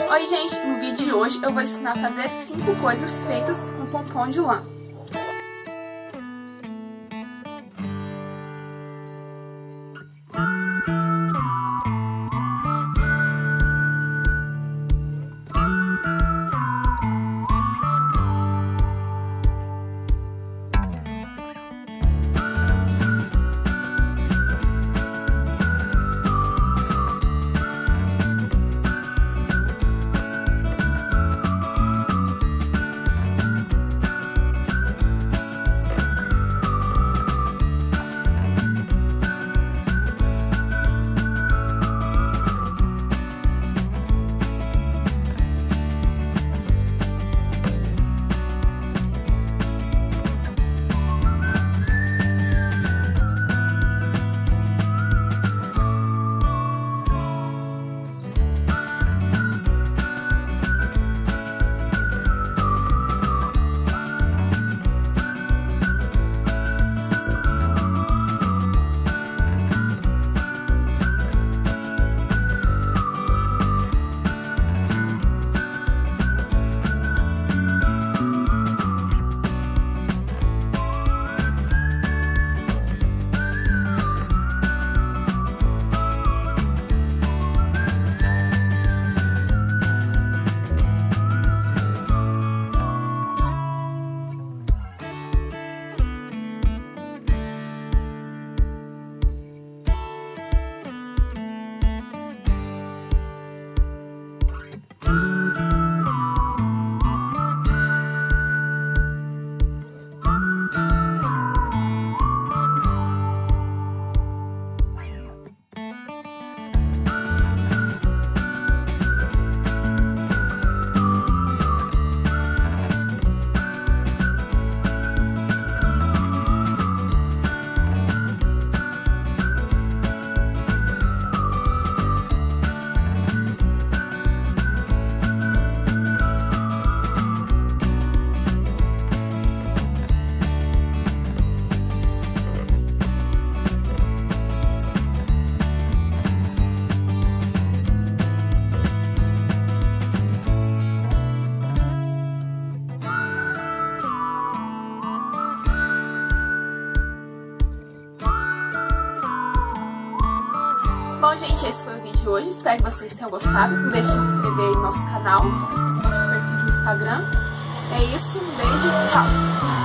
Oi gente, no vídeo de hoje eu vou ensinar a fazer 5 coisas feitas com pompom de lã. Bom, gente, esse foi o vídeo de hoje. Espero que vocês tenham gostado. Não deixe de se inscrever aí no nosso canal, seguir nossos perfis no Instagram. É isso, um beijo, tchau!